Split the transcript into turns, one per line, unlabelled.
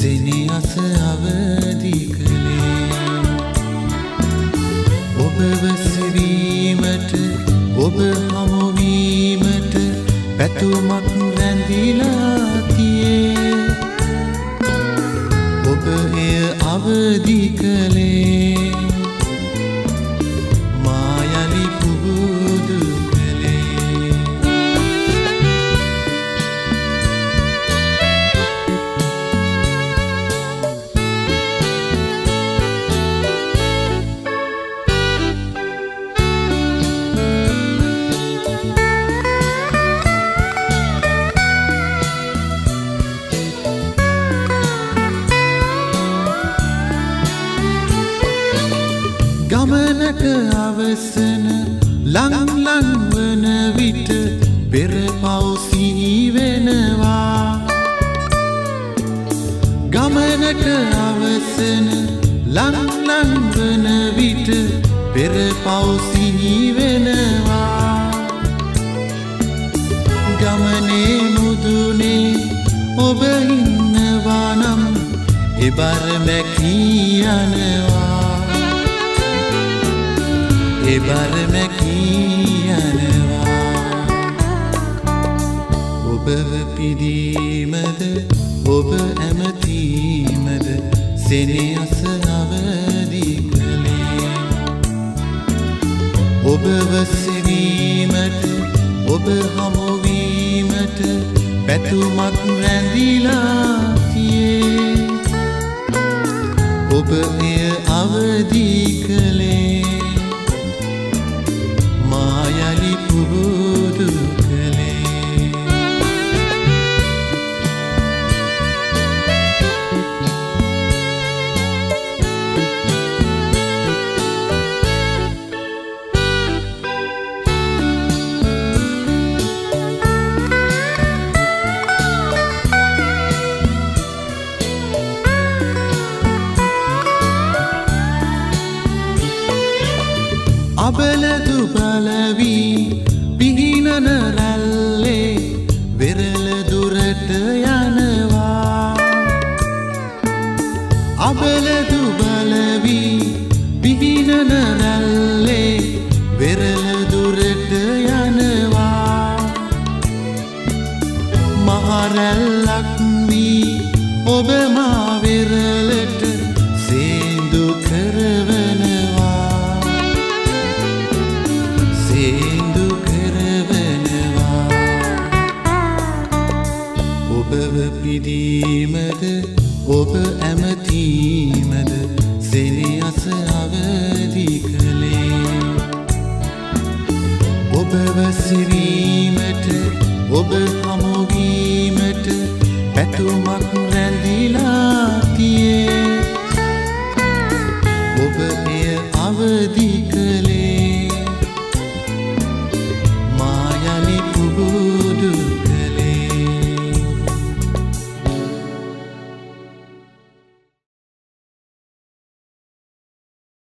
සෙනෙහස අවදි කළේ ඔබව සිරීමට ඔබ හමුවීමට පැතුමක් රැඳිලා තියේ ඔබ එය අවදි කළේ මා යලි පුබුදු ගමනක අවසන ලං වන විට පෙර පව් සිහි වෙනවා ගමනක අවසන ලං වන විට පෙර පව් සිහි වෙනවා ගමනේ මුදුනේ ඔබ ඉන්නවා නම් එබර මැකී යනවා එබර මැකී යනවා ඔබව පිදීමද ඔබ ඇමතීමද සෙනෙහස අවදි කළේ ඔබව සෙවීමට ඔබ හමුවීමට පැතුමක් රැඳිලා තියේ ඔබ එය අවදි කළේ මායලි පුබුදු කළේ අබලදු බලවී පිහිනන රැල්ලේ වෙරළ දුරට යනවා අබලදු බලවී පිහිනන රැල්ලේ වෙරළ දුරට යනවා මහරැල්ලක් වී ඔබ මා වෙරළට සේඳු කරවනවා සේඳු කරවනවා ඔබව පිදීමද ඔබ ඇමතීමද සෙනෙහස අවදි කළේ ඔබව සිරීමට ඔබ හමුවීමට පැතුමක් රැඳිලා තියේ ඔබ එය අවදි